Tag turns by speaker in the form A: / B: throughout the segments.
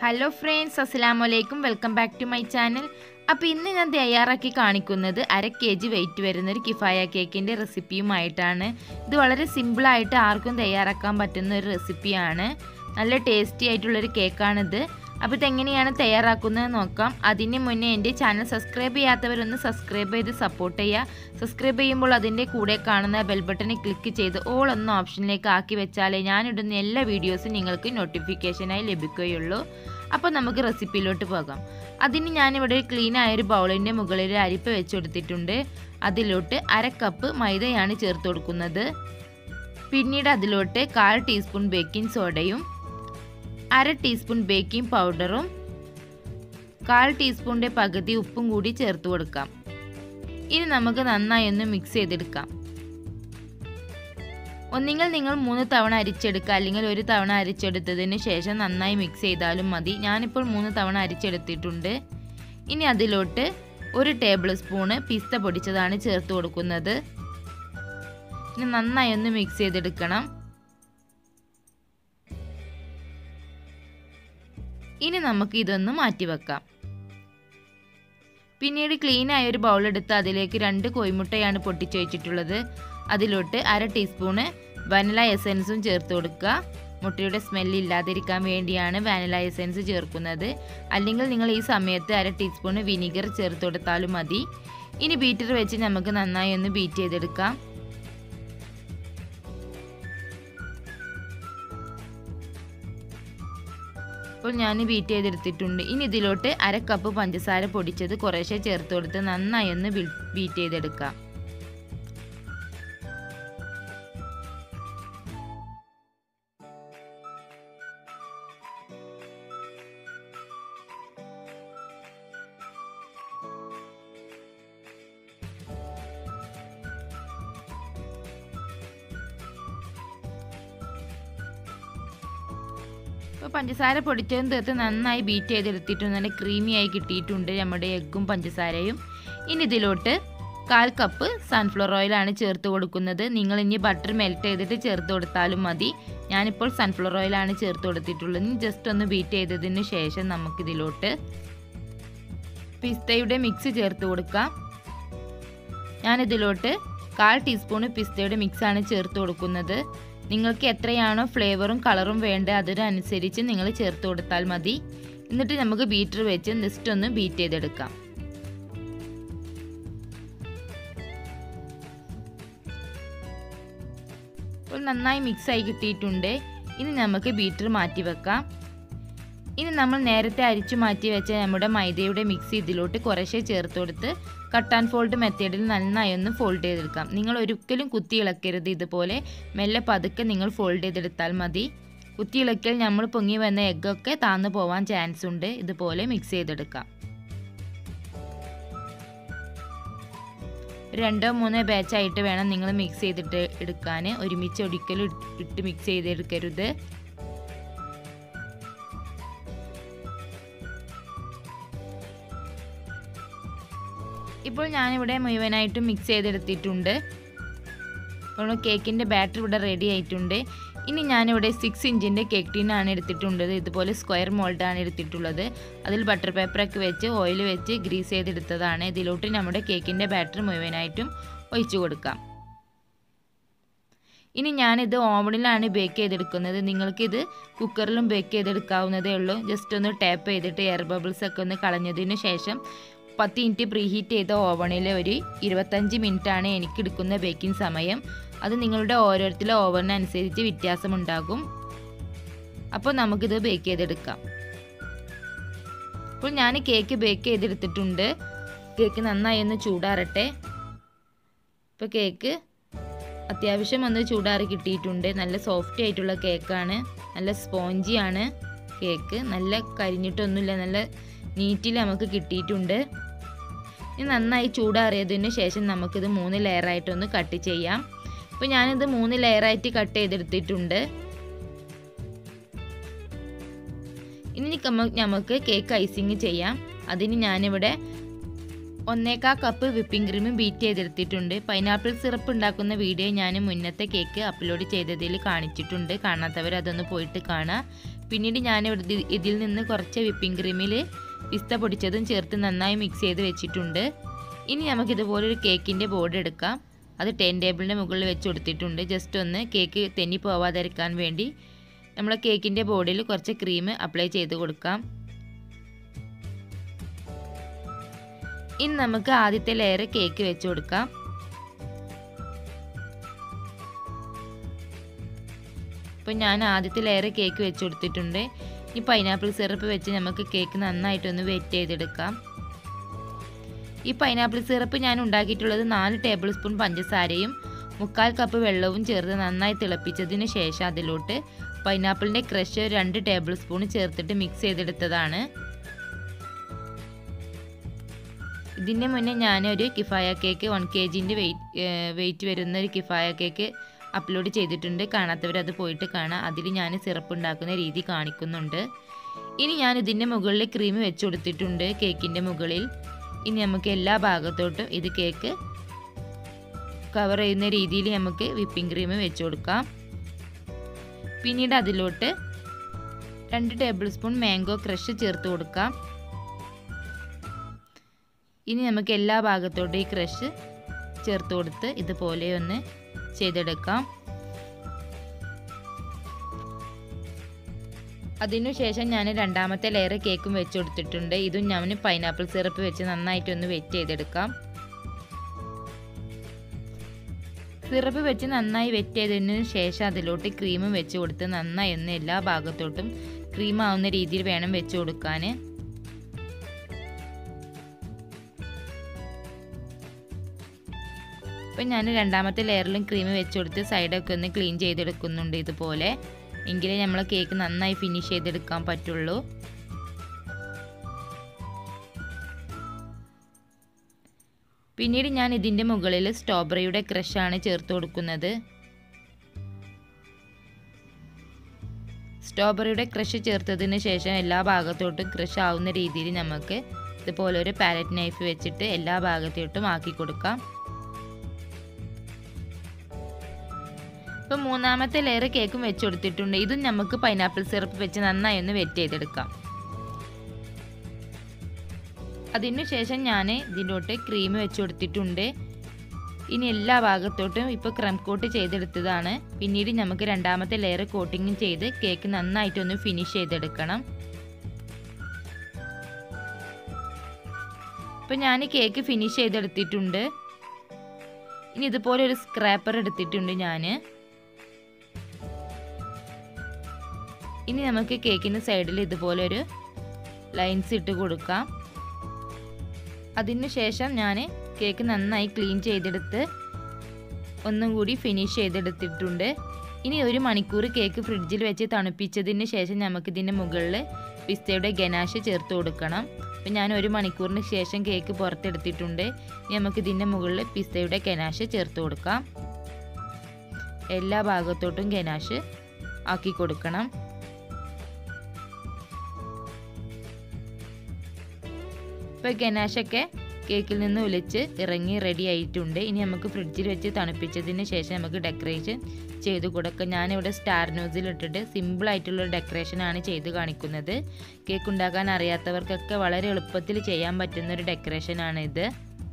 A: Hello friends, അസ്സലാമലൈക്കും. Welcome back to my channel. അപ്പോൾ ഇന്ന് ഞാൻ തയ്യാറാക്കി കാണിക്കുന്നത് 1/2 kg വെയിറ്റ് വരുന്നൊരു കിഫായ കേക്കിൻ്റെ റെസിപ്പിയുമായിട്ടാണ്. ഇത് വളരെ സിമ്പിളായിട്ട് ആർക്കും തയ്യാറാക്കാൻ പറ്റുന്ന ഒരു റെസിപ്പിയാണ്. നല്ല ടേസ്റ്റി ആയിട്ടുള്ളൊരു കേക്കാണിത്. അപ്പോൾ ഇതെങ്ങനെയാണ് തയ്യാറാക്കുന്നത് നോക്കാം. അതിന് മുന്നേ എൻ്റെ ചാനൽ സബ്സ്ക്രൈബ് ചെയ്യാത്തവരൊന്ന് സബ്സ്ക്രൈബ് ചെയ്ത് സപ്പോർട്ട് ചെയ്യുക. സബ്സ്ക്രൈബ് ചെയ്യുമ്പോൾ അതിൻ്റെ കൂടെ കാണുന്ന ബെൽ ബട്ടണിൽ ക്ലിക്ക് ചെയ്ത് ഓൾ എന്ന ഓപ്ഷനിലേക്ക് ആക്കി വെച്ചാലേ ഞാനിടുന്ന എല്ലാ വീഡിയോസും നിങ്ങൾക്ക് നോട്ടിഫിക്കേഷനായി ലഭിക്കുകയുള്ളൂ. അപ്പോൾ നമുക്ക് റെസിപ്പിയിലോട്ട് പോകാം. അതിന് ഞാനിവിടെ ക്ലീൻ ആയൊരു ബൗളിൻ്റെ മുകളിൽ അരിപ്പ വെച്ച് കൊടുത്തിട്ടുണ്ട്. അതിലോട്ട് 1/2 കപ്പ് മൈദയാണ് ചേർത്ത് കൊടുക്കുന്നത്. പിന്നീട് അതിലോട്ട് 1/4 ടീസ്പൂൺ ബേക്കിംഗ് സോഡയും 1/2 ടീസ്പൂൺ ബേക്കിംഗ് പൗഡറും 1/4 ടീസ്പൂണിൻ്റെ പകുതി ഉപ്പും കൂടി ചേർത്ത് കൊടുക്കാം. ഇനി നമുക്ക് നന്നായി ഒന്ന് മിക്സ് ചെയ്തെടുക്കാം. ഒന്നുകിൽ നിങ്ങൾ 3 തവണ അരിച്ചെടുക്കുക, അല്ലെങ്കിൽ 1 തവണ അരിച്ചെടുത്തതിന് ശേഷം നന്നായി മിക്സ് ചെയ്താലും മതി. ഞാനിപ്പോൾ 3 തവണ അരിച്ചെടുത്തിട്ടുണ്ട്. ഇനി അതിലോട്ട് 1 ടേബിൾ സ്പൂണ് പിസ്ത പൊടിച്ചതാണ് ചേർത്ത് കൊടുക്കുന്നത്. ഇനി നന്നായി ഒന്ന് മിക്സ് ചെയ്തെടുക്കണം. ഇനി നമുക്ക് ഇതൊന്ന് മാറ്റി വെക്കാം. പിന്നീട് ക്ലീൻ ആയ ഒരു ബൗൾ എടുത്ത് അതിലേക്ക് 2 കോഴിമുട്ടയാണ് പൊട്ടിച്ച് വെച്ചിട്ടുള്ളത്. അതിലോട്ട് 1/2 ടീസ്പൂണ് വാനില എസൻസും ചേർത്ത് കൊടുക്കുക. മുട്ടയുടെ സ്മെല്ല് ഇല്ലാതിരിക്കാൻ വേണ്ടിയാണ് വാനില എസൻസ് ചേർക്കുന്നത്. അല്ലെങ്കിൽ നിങ്ങൾ ഈ സമയത്ത് 1/2 ടീസ്പൂണ് വിനീഗർ ചേർത്ത് കൊടുത്താലും മതി. ഇനി ബീറ്റർ വെച്ച് നമുക്ക് നന്നായി ഒന്ന് ബീറ്റ് ചെയ്തെടുക്കാം. ഇപ്പോൾ ഞാൻ ബീറ്റ് ചെയ്തെടുത്തിട്ടുണ്ട്. ഇനി ഇതിലോട്ട് 1/2 കപ്പ് പഞ്ചസാര പൊടിച്ചത് കുറേശ്ശെ ചേർത്ത് കൊടുത്ത് നന്നായി ഒന്ന് ബീറ്റ് ചെയ്തെടുക്കാം. ഇപ്പോൾ പഞ്ചസാര പൊടിച്ചതും തീർത്ത് നന്നായി ബീറ്റ് ചെയ്തെടുത്തിട്ടുണ്ട്. നല്ല ക്രീമി ആയി കിട്ടിയിട്ടുണ്ട് നമ്മുടെ എഗ്ഗും പഞ്ചസാരയും. ഇനി ഇതിലോട്ട് 1/4 കപ്പ് സൺഫ്ലവർ ഓയിലാണ് ചേർത്ത് കൊടുക്കുന്നത്. നിങ്ങൾ ഇനി ബട്ടർ മെൽറ്റ് ചെയ്തിട്ട് ചേർത്ത് കൊടുത്താലും മതി. ഞാനിപ്പോൾ സൺഫ്ലവർ ഓയിലാണ് ചേർത്ത് കൊടുത്തിട്ടുള്ളത്. ഇനി ജസ്റ്റ് ഒന്ന് ബീറ്റ് ചെയ്തതിന് ശേഷം നമുക്കിതിലോട്ട് പിസ്തയുടെ മിക്സ് ചേർത്ത് കൊടുക്കാം. ഞാനിതിലോട്ട് 1/4 ടീസ്പൂണ് പിസ്തയുടെ മിക്സാണ് ചേർത്ത് കൊടുക്കുന്നത്. നിങ്ങൾക്ക് എത്രയാണോ ഫ്ലേവറും കളറും വേണ്ടത് അതിനനുസരിച്ച് നിങ്ങൾ ചേർത്ത് കൊടുത്താൽ മതി. എന്നിട്ട് നമുക്ക് ബീറ്റർ വെച്ച് ജസ്റ്റ് ഒന്ന് ബീറ്റ് ചെയ്തെടുക്കാം. ഇപ്പോൾ നന്നായി മിക്സായി കിട്ടിയിട്ടുണ്ട്. ഇനി നമുക്ക് ബീറ്റർ മാറ്റി വെക്കാം. ഇനി നമ്മൾ നേരത്തെ അരിച്ചു മാറ്റി വെച്ച നമ്മുടെ മൈദയുടെ മിക്സ് ഇതിലോട്ട് കുറേശ്ശെ ചേർത്ത് കൊടുത്ത് കട്ട് ആൻഡ് ഫോൾഡ് മെത്തേഡിൽ നന്നായി ഒന്ന് ഫോൾഡ് ചെയ്തെടുക്കാം. നിങ്ങൾ ഒരിക്കലും കുത്തി ഇളക്കരുത്. ഇതുപോലെ മെല്ലെ പതുക്കെ നിങ്ങൾ ഫോൾഡ് ചെയ്തെടുത്താൽ മതി. കുത്തി ഇളക്കിയാൽ നമ്മൾ പൊങ്ങി വന്ന എഗ്ഗൊക്കെ താന്നു പോവാൻ ചാൻസ് ഉണ്ട്. ഇതുപോലെ മിക്സ് ചെയ്തെടുക്കാം. 2-3 ബാച്ചായിട്ട് വേണം നിങ്ങൾ മിക്സ് ചെയ്തിട്ട് എടുക്കാൻ. ഒരുമിച്ച് ഒരിക്കലും ഇട്ട് മിക്സ് ചെയ്തെടുക്കരുത്. ഇപ്പോൾ ഞാനിവിടെ മുഴുവനായിട്ടും മിക്സ് ചെയ്തെടുത്തിട്ടുണ്ട്. അപ്പോൾ കേക്കിൻ്റെ ബാറ്റർ ഇവിടെ റെഡി ആയിട്ടുണ്ട്. ഇനി ഞാനിവിടെ 6 ഇഞ്ചിൻ്റെ കേക്ക് ടീനാണ് എടുത്തിട്ടുള്ളത്. ഇതുപോലെ സ്ക്വയർ മോൾഡാണ് എടുത്തിട്ടുള്ളത്. അതിൽ ബട്ടർ പേപ്പറൊക്കെ വെച്ച് ഓയിൽ വെച്ച് ഗ്രീസ് ചെയ്തെടുത്തതാണ്. ഇതിലോട്ട് നമ്മുടെ കേക്കിൻ്റെ ബാറ്റർ മുഴുവനായിട്ടും ഒഴിച്ചു കൊടുക്കാം. ഇനി ഞാനിത് ഓവനിലാണ് ബേക്ക് ചെയ്തെടുക്കുന്നത്. നിങ്ങൾക്കിത് കുക്കറിലും ബേക്ക് ചെയ്തെടുക്കാവുന്നതേ ഉള്ളൂ. ജസ്റ്റ് ഒന്ന് ടാപ്പ് ചെയ്തിട്ട് എയർ ബബിൾസ് ഒക്കെ ഒന്ന് കളഞ്ഞതിന് ശേഷം 10 മിനിറ്റ് പ്രീഹീറ്റ് ചെയ്ത ഓവണിൽ ഒരു 25 മിനിറ്റാണ് എനിക്ക് എടുക്കുന്ന ബേക്കിംഗ് സമയം. അത് നിങ്ങളുടെ ഓരോരുത്തരുടെ ഓവറിനനുസരിച്ച് വ്യത്യാസമുണ്ടാകും. അപ്പോൾ നമുക്കിത് ബേക്ക് ചെയ്തെടുക്കാം. ഇപ്പോൾ ഞാൻ കേക്ക് ബേക്ക് ചെയ്തെടുത്തിട്ടുണ്ട്. കേക്ക് നന്നായി ഒന്ന് ചൂടാറട്ടെ. ഇപ്പോൾ കേക്ക് അത്യാവശ്യം ഒന്ന് ചൂടാറി കിട്ടിയിട്ടുണ്ട്. നല്ല സോഫ്റ്റ് ആയിട്ടുള്ള കേക്കാണ്. നല്ല സ്പോഞ്ചിയാണ് കേക്ക്. നല്ല കരിഞ്ഞിട്ടൊന്നുമില്ല. നല്ല നീറ്റിൽ നമുക്ക് കിട്ടിയിട്ടുണ്ട്. ഇനി നന്നായി ചൂടാറിയതിന് ശേഷം നമുക്കിത് 3 ലെയറായിട്ടൊന്ന് കട്ട് ചെയ്യാം. ഇപ്പോൾ ഞാനിത് 3 ലെയറായിട്ട് കട്ട് ചെയ്തെടുത്തിട്ടുണ്ട്. ഇനി നമുക്ക് കേക്ക് ഐസിങ് ചെയ്യാം. അതിന് ഞാനിവിടെ 1/4 കപ്പ് വിപ്പിംഗ് ക്രീം ബീറ്റ് ചെയ്തെടുത്തിട്ടുണ്ട്. പൈനാപ്പിൾ സിറപ്പ് ഉണ്ടാക്കുന്ന വീഡിയോ ഞാൻ മുന്നത്തെ കേക്ക് അപ്ലോഡ് ചെയ്തതിൽ കാണിച്ചിട്ടുണ്ട്. കാണാത്തവർ അതൊന്ന് പോയിട്ട് കാണുക. പിന്നീട് ഞാൻ ഇതിൽ നിന്ന് കുറച്ച് വിപ്പിംഗ് ക്രീമിൽ പിസ്ത പൊടിച്ചതും ചേർത്ത് നന്നായി മിക്സ് ചെയ്ത് വെച്ചിട്ടുണ്ട്. ഇനി നമുക്കിതുപോലൊരു കേക്കിൻ്റെ ബോർഡ് എടുക്കാം. അത് ടേൺ ടേബിളിൻ്റെ മുകളിൽ വെച്ച് കൊടുത്തിട്ടുണ്ട്. ജസ്റ്റ് ഒന്ന് കേക്ക് തെന്നി പോവാതിരിക്കാൻ വേണ്ടി നമ്മൾ കേക്കിൻ്റെ ബോർഡിൽ കുറച്ച് ക്രീം അപ്ലൈ ചെയ്ത് കൊടുക്കാം. ഇനി നമുക്ക് ആദ്യത്തെ ലെയർ കേക്ക് വെച്ച് കൊടുക്കാം. അപ്പോൾ ഞാൻ ആദ്യത്തെ ലെയർ കേക്ക് വെച്ച് കൊടുത്തിട്ടുണ്ട്. ഈ പൈനാപ്പിൾ സിറപ്പ് വെച്ച് നമുക്ക് കേക്ക് നന്നായിട്ടൊന്ന് വെറ്റ് ചെയ്തെടുക്കാം. ഈ പൈനാപ്പിൾ സിറപ്പ് ഞാൻ ഉണ്ടാക്കിയിട്ടുള്ളത് 4 ടേബിൾ സ്പൂൺ പഞ്ചസാരയും 3/4 കപ്പ് വെള്ളവും ചേർത്ത് നന്നായി തിളപ്പിച്ചതിന് ശേഷം അതിലോട്ട് പൈനാപ്പിളിൻ്റെ ക്രഷ് 2 ടേബിൾ സ്പൂൺ ചേർത്തിട്ട് മിക്സ് ചെയ്തെടുത്തതാണ്. ഇതിൻ്റെ മുന്നേ ഞാനൊരു കിഫായ കേക്ക് 1 kgൻ്റെ വെയിറ്റ് വരുന്ന ഒരു കിഫായ കേക്ക് അപ്ലോഡ് ചെയ്തിട്ടുണ്ട്. കാണാത്തവരത് പോയിട്ട് കാണാം. അതിൽ ഞാൻ സിറപ്പ് ഉണ്ടാക്കുന്ന രീതി കാണിക്കുന്നുണ്ട്. ഇനി ഞാൻ ഇതിൻ്റെ മുകളിൽ ക്രീം വെച്ച് കൊടുത്തിട്ടുണ്ട് കേക്കിൻ്റെ മുകളിൽ. ഇനി നമുക്ക് എല്ലാ ഭാഗത്തോട്ടും ഇത് കേക്ക് കവർ ചെയ്യുന്ന രീതിയിൽ നമുക്ക് വിപ്പിംഗ് ക്രീം വെച്ച് കൊടുക്കാം. പിന്നീട് അതിലോട്ട് 2 ടേബിൾ സ്പൂൺ മാംഗോ ക്രഷ് ചേർത്ത് കൊടുക്കാം. ഇനി നമുക്ക് എല്ലാ ഭാഗത്തോട്ടും ഈ ക്രഷ് ചേർത്ത് കൊടുത്ത് ഇതുപോലെ ഒന്ന് ചെയ്തെടുക്കാം. അതിനുശേഷം ഞാൻ രണ്ടാമത്തെ ലെയർ കേക്കും വെച്ച് കൊടുത്തിട്ടുണ്ട്. ഇതും ഞാൻ പൈനാപ്പിൾ സിറപ്പ് വെച്ച് നന്നായിട്ടൊന്ന് വെറ്റ് ചെയ്തെടുക്കാം. സിറപ്പ് വെച്ച് നന്നായി വെറ്റ് ചെയ്തതിന് ശേഷം അതിലോട്ട് ക്രീമും വെച്ച് കൊടുത്ത് നന്നായി ഒന്ന് എല്ലാ ഭാഗത്തോട്ടും ക്രീം ആവുന്ന രീതിയിൽ വേണം വെച്ച് കൊടുക്കാൻ. അപ്പം ഞാൻ രണ്ടാമത്തെ ലെയറിലും ക്രീം വെച്ച് കൊടുത്ത് സൈഡൊക്കെ ഒന്ന് ക്ലീൻ ചെയ്തെടുക്കുന്നുണ്ട് ഇതുപോലെ. എങ്കിലേ നമ്മൾ കേക്ക് നന്നായി ഫിനിഷ് ചെയ്തെടുക്കാൻ പറ്റുള്ളൂ. പിന്നീട് ഞാൻ ഇതിൻ്റെ മുകളിൽ സ്ട്രോബെറിയുടെ ക്രഷാണ് ചേർത്ത് കൊടുക്കുന്നത്. സ്ട്രോബെറിയുടെ ക്രഷ് ചേർത്തതിന് ശേഷം എല്ലാ ഭാഗത്തോട്ടും ക്രഷ് ആവുന്ന രീതിയിൽ നമുക്ക് ഇതുപോലെ ഒരു പാലറ്റ് നൈഫ് വെച്ചിട്ട് എല്ലാ ഭാഗത്തോട്ടും ആക്കി കൊടുക്കാം. ഇപ്പോൾ മൂന്നാമത്തെ ലെയർ കേക്കും വെച്ച് കൊടുത്തിട്ടുണ്ട്. ഇതും നമുക്ക് പൈനാപ്പിൾ സിറപ്പ് വെച്ച് നന്നായി ഒന്ന് വെറ്റ് ചെയ്തെടുക്കാം. അതിനുശേഷം ഞാൻ ഇതിലോട്ട് ക്രീം വെച്ച് കൊടുത്തിട്ടുണ്ട്. ഇനി എല്ലാ ഭാഗത്തോട്ടും ഇപ്പോൾ ക്രം കോട്ട് ചെയ്തെടുത്തതാണ്. പിന്നീട് നമുക്ക് രണ്ടാമത്തെ ലെയർ കോട്ടിങ്ങും ചെയ്ത് കേക്ക് നന്നായിട്ടൊന്ന് ഫിനിഷ് ചെയ്തെടുക്കണം. ഇപ്പോൾ ഞാൻ കേക്ക് ഫിനിഷ് ചെയ്തെടുത്തിട്ടുണ്ട്. ഇനി ഇതുപോലെ ഒരു സ്ക്രാപ്പർ എടുത്തിട്ടുണ്ട് ഞാൻ. ഇനി നമുക്ക് കേക്കിൻ്റെ സൈഡിൽ ഇതുപോലെ ഒരു ലൈൻസ് ഇട്ട് കൊടുക്കാം. അതിനുശേഷം ഞാൻ കേക്ക് നന്നായി ക്ലീൻ ചെയ്തെടുത്ത് ഒന്നും കൂടി ഫിനിഷ് ചെയ്തെടുത്തിട്ടുണ്ട്. ഇനി 1 മണിക്കൂർ കേക്ക് ഫ്രിഡ്ജിൽ വെച്ച് തണുപ്പിച്ചതിന് ശേഷം നമുക്കിതിൻ്റെ മുകളിൽ പിസ്തയുടെ ഗനാഷ് ചേർത്ത് കൊടുക്കണം. അപ്പം ഞാൻ 1 മണിക്കൂറിന് ശേഷം കേക്ക് പുറത്തെടുത്തിട്ടുണ്ട്. ഇനി നമുക്കിതിൻ്റെ മുകളിൽ പിസ്തയുടെ ഗനാഷ് ചേർത്ത് കൊടുക്കാം. എല്ലാ ഭാഗത്തോട്ടും ഗനാഷ് ആക്കി കൊടുക്കണം. ഇപ്പോൾ ഗനാഷൊക്കെ കേക്കിൽ നിന്ന് ഒലിച്ച് ഇറങ്ങി റെഡി ആയിട്ടുണ്ട്. ഇനി നമുക്ക് ഫ്രിഡ്ജിൽ വെച്ച് തണുപ്പിച്ചതിന് ശേഷം നമുക്ക് ഡെക്കറേഷൻ ചെയ്ത് കൊടുക്കാം. ഞാനിവിടെ സ്റ്റാർ നോസിൽ ഇട്ടിട്ട് സിമ്പിളായിട്ടുള്ള ഡെക്കറേഷനാണ് ചെയ്ത് കാണിക്കുന്നത്. കേക്ക് ഉണ്ടാക്കാൻ അറിയാത്തവർക്കൊക്കെ വളരെ എളുപ്പത്തിൽ ചെയ്യാൻ പറ്റുന്നൊരു ഡെക്കറേഷനാണ് ഇത്.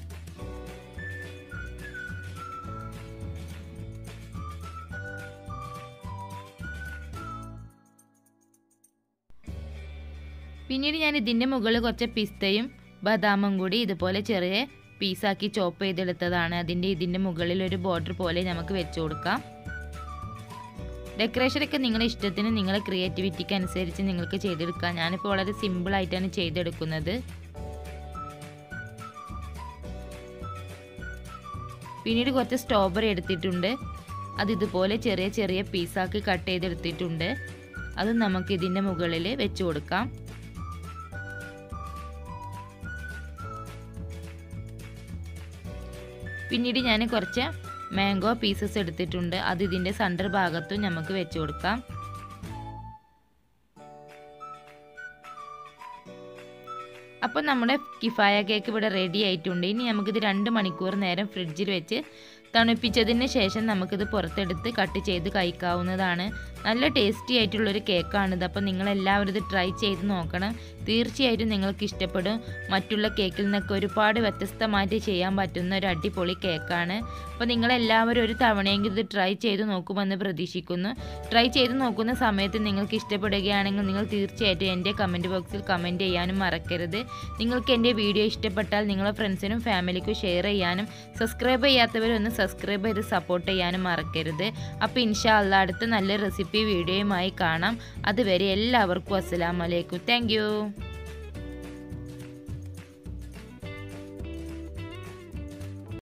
A: പിന്നീട് ഞാൻ ഇതിൻ്റെ മുകളിൽ കുറച്ച് പിസ്തയും ബദാമും കൂടി ഇതുപോലെ ചെറിയ പീസാക്കി ചോപ്പ് ചെയ്തെടുത്തതാണ്. ഇതിൻ്റെ മുകളിൽ ഒരു ബോർഡർ പോലെ നമുക്ക് വെച്ച് കൊടുക്കാം. ഡെക്കറേഷനൊക്കെ നിങ്ങളുടെ ഇഷ്ടത്തിന് നിങ്ങളുടെ ക്രിയേറ്റിവിറ്റിക്ക് അനുസരിച്ച് നിങ്ങൾക്ക് ചെയ്തെടുക്കാം. ഞാനിപ്പോൾ വളരെ സിമ്പിളായിട്ടാണ് ചെയ്തെടുക്കുന്നത്. പിന്നീട് കുറച്ച് സ്ട്രോബെറി എടുത്തിട്ടുണ്ട്. അത് ഇതുപോലെ ചെറിയ ചെറിയ പീസാക്കി കട്ട് ചെയ്തെടുത്തിട്ടുണ്ട്. അത് നമുക്ക് ഇതിൻ്റെ മുകളിൽ വെച്ച് കൊടുക്കാം. പിന്നീട് ഞാൻ കുറച്ച് മാംഗോ പീസസ് എടുത്തിട്ടുണ്ട്. അത് ഇതിൻ്റെ സെൻറ്റർ ഭാഗത്തും നമുക്ക് വെച്ച് കൊടുക്കാം. അപ്പോൾ നമ്മുടെ കിഫായ കേക്ക് ഇവിടെ റെഡി ആയിട്ടുണ്ട്. ഇനി നമുക്കിത് 2 മണിക്കൂർ നേരം ഫ്രിഡ്ജിൽ വെച്ച് തണുപ്പിച്ചതിന് ശേഷം നമുക്കിത് പുറത്തെടുത്ത് കട്ട് ചെയ്ത് കഴിക്കാവുന്നതാണ്. നല്ല ടേസ്റ്റി ആയിട്ടുള്ളൊരു കേക്കാണിത്. അപ്പോൾ നിങ്ങളെല്ലാവരും ഇത് ട്രൈ ചെയ്ത് നോക്കണം. തീർച്ചയായിട്ടും നിങ്ങൾക്ക് ഇഷ്ടപ്പെടും. മറ്റുള്ള കേക്കിൽ നിന്നൊക്കെ ഒരുപാട് വ്യത്യസ്തമായിട്ട് ചെയ്യാൻ പറ്റുന്ന ഒരു അടിപൊളി കേക്കാണ്. അപ്പോൾ നിങ്ങളെല്ലാവരും ഒരു തവണയെങ്കിലും ഇത് ട്രൈ ചെയ്ത് നോക്കുമെന്ന് പ്രതീക്ഷിക്കുന്നു. ട്രൈ ചെയ്ത് നോക്കുന്ന സമയത്ത് നിങ്ങൾക്ക് ഇഷ്ടപ്പെടുകയാണെങ്കിൽ നിങ്ങൾ തീർച്ചയായിട്ടും എൻ്റെ കമൻറ്റ് ബോക്സിൽ കമൻറ്റ് ചെയ്യാനും മറക്കരുത്. നിങ്ങൾക്ക് എൻ്റെ വീഡിയോ ഇഷ്ടപ്പെട്ടാൽ നിങ്ങളുടെ ഫ്രണ്ട്സിനും ഫാമിലിക്കും ഷെയർ ചെയ്യാനും സബ്സ്ക്രൈബ് ചെയ്യാത്തവരൊന്ന് സബ്സ്ക്രൈബ് ചെയ്ത് സപ്പോർട്ട് ചെയ്യാനും മറക്കരുത്. അപ്പോൾ ഇൻഷാ അല്ലാഹ് അടുത്ത നല്ല റെസിപ്പി വീഡിയോയുമായി കാണാം. അതുവരെ എല്ലാവർക്കും അസ്സലാമു അലൈക്കും. Thank U.